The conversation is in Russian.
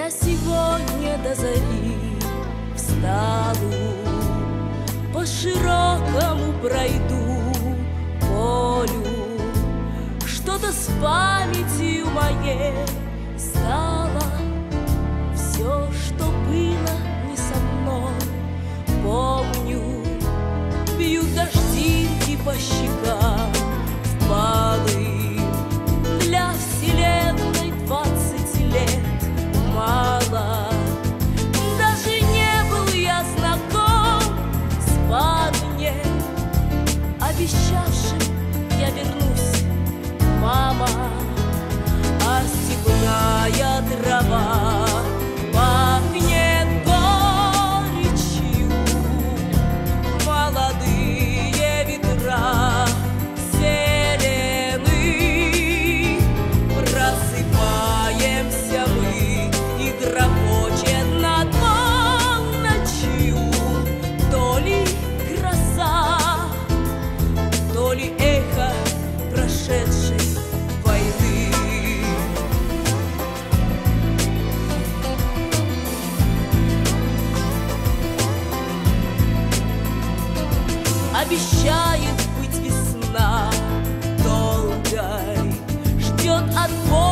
Я сегодня до зари встану, по широкому пройду полю. Что-то с памятью моей стало, все, что было не со мной, помню. Бьют дождинки по щекам впалым. Для вселенной 20 лет мало. Даже не был я знаком с парнем, обещавшим я вернусь, мама. А степная трава пахнет горечью, молодые ветра зелены. Просыпаемся мы и грохочет над полночью то ли гроза, то ли эхо прошедшей войны. Обещает быть весна долгой, ждет от